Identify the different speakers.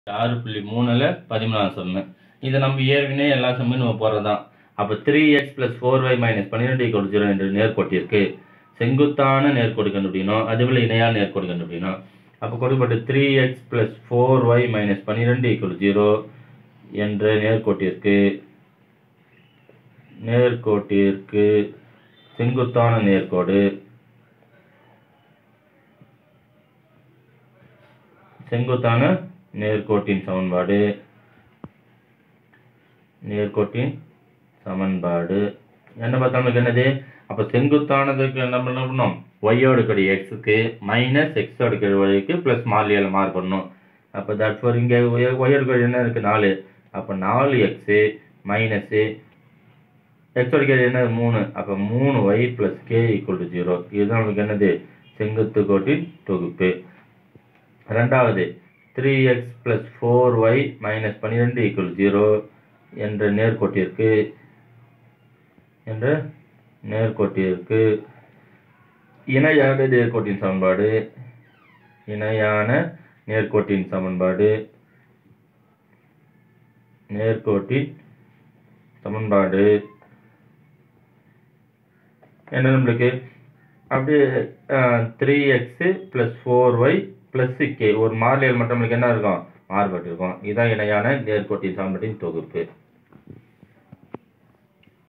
Speaker 1: 6.3ல் 14 சம்மு. இதை நம்ம ஏற்கனவே எல்லா சம்மையும் நம்ம போடுறது தான். அப்போ 3x + 4y - 12 = 0 என்ற நேர்கோட்டிற்கு செங்குத்தான நேர்கோடு கண்டுபிடிக்கணும். அதுபோல் இணையான நேர்கோடு கண்டுபிடிக்கணும். அப்போ கொடுக்கப்பட்ட 3x + 4y - 12 = 0 என்ற நேர்கோட்டிற்கு செங்குத்தான நேர்கோட்டின் சமன்பாடு என்ன பார்த்தா நமக்கு என்னது? அப்போ செங்குத்தானதுக்கு என்ன பண்ணணும்? y-ஓட கடி x-க்கு மைனஸ் x-ஓட கடி y-க்கு ப்ளஸ் மாறிலியால் மார்க் பண்ணணும். அப்போ தட்ஃபோர் இங்கே y-ஓட கடி என்ன இருக்குது? 4. அப்போ 4x மைனஸ் x-ஓட கடி என்ன 3. அப்போ 3y + k = 0. இதுதான் நமக்கு என்னது? செங்குத்து கோட்டின் தொகுப்பு. ரெண்டாவது 3x + 4y - 12 = 0 என்ற நேர்கோட்டிற்கு இணையான நேர்கோட்டின் சமன்பாடு என்ன நம்மளுக்கு? அப்படியே 3x + 4y + k ஒரு மாறிலியால் மட்டும் நம்மளுக்கு என்ன இருக்கும்? மாறுபட்டு இருக்கும். இதுதான் இணையான நேர்கோட்டின் சமன்பாட்டின் தொகுப்பு.